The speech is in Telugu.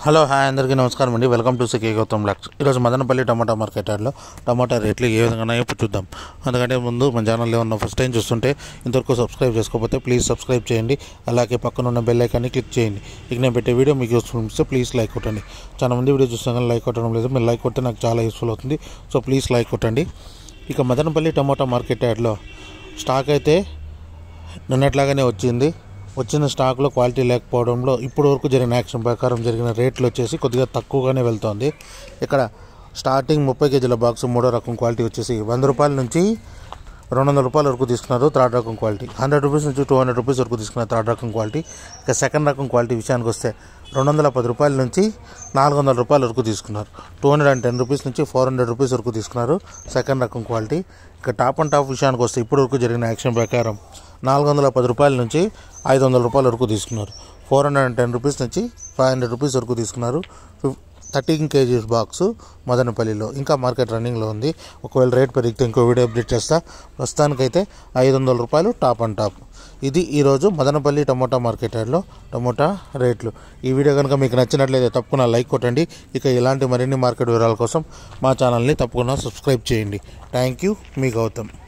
హలో హాయ్ అందరికీ నమస్కారం అండి. Welcome to CK Gautam blogs. ఈరోజు మదనపల్లి టమాటా మార్కెట్ యార్డ్లో టమాటా రేట్లు ఏ విధంగా ఉన్నాయో ఇప్పుడు చూద్దాం. అందుకంటే ముందు మన ఛానల్లో ఉన్న ఫస్ట్ టైం చూస్తుంటే ఇంతవరకు సబ్స్క్రైబ్ చేసుకోకపోతే ప్లీజ్ సబ్స్క్రైబ్ చేయండి. అలాగే పక్కన ఉన్న బెల్ ఐకాన్ని క్లిక్ చేయండి. ఇక నేను పెట్టే వీడియో మీకు యూస్ఫుల్ అనిపిస్తే ప్లీజ్ లైక్ కొట్టండి. చాలా మంది వీడియో చూస్తాం కానీ లైక్ కొట్టడం లేదు. మీరు లైక్ కొడితే నాకు చాలా యూస్ఫుల్ అవుతుంది. సో ప్లీజ్ లైక్ కొట్టండి. ఇక మదనపల్లి టమాటా మార్కెట్ యార్డ్లో స్టాక్ అయితే నిన్నట్లాగానే వచ్చిన స్టాక్లో క్వాలిటీ లేకపోవడంలో ఇప్పటి వరకు జరిగిన యాక్షన్ ప్రకారం జరిగిన రేట్లు వచ్చేసి కొద్దిగా తక్కువగానే వెళ్తోంది. ఇక్కడ స్టార్టింగ్ 30 కేజీల బాక్స్ మూడో రకం క్వాలిటీ వచ్చేసి 100 రూపాయల నుంచి 200 రూపాయల వరకు తీసుకున్నారు. థర్డ్ రకం క్వాలిటీ 100 రూపీస్ నుంచి 200 రూపీస్ వరకు తీసుకున్నారు థర్డ్ రకం క్వాలిటీ. ఇక సెకండ్ రకం క్వాలిటీ విషయానికి వస్తే 210 రూపాయల నుంచి 400 రూపాయల వరకు తీసుకున్నారు. 210 రూపీస్ నుంచి 400 రూపీస్ వరకు తీసుకున్నారు సెకండ్ రకం క్వాలిటీ. ఇక టాప్ అండ్ టాప్ విషయానికి వస్తే ఇప్పటి వరకు జరిగిన యాక్షన్ ప్రకారం 410 రూపాయల నుంచి 500 రూపాయల వరకు తీసుకున్నారు. 410 రూపీస్ నుంచి 500 రూపీస్ వరకు తీసుకున్నారు. 13 కేజీస్ బాక్స్ మదనపల్లిలో ఇంకా మార్కెట్ రన్నింగ్లో ఉంది. ఒకవేళ రేట్ పెరిగితే ఇంకో వీడియో అప్డేట్ చేస్తా. ప్రస్తుతానికైతే 500 రూపాయలు టాప్ అండ్ టాప్. ఇది ఈరోజు మదనపల్లి టమోటా మార్కెట్ యార్డ్లో టమోటా రేట్లు. ఈ వీడియో కనుక మీకు నచ్చినట్లయితే తప్పకుండా లైక్ కొట్టండి. ఇక ఇలాంటి మరిన్ని మార్కెట్ వివరాల కోసం మా ఛానల్ని తప్పకుండా సబ్స్క్రైబ్ చేయండి. థ్యాంక్ యూ, మీ గౌతమ్.